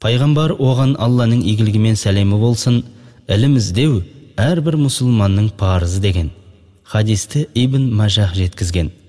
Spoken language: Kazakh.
Пайғамбар оған Алланың игілігі мен сәлемі болсын, ілім іздеу әрбір мұсылманның парызы деген. Хадисті Ибн Мажах жеткізген.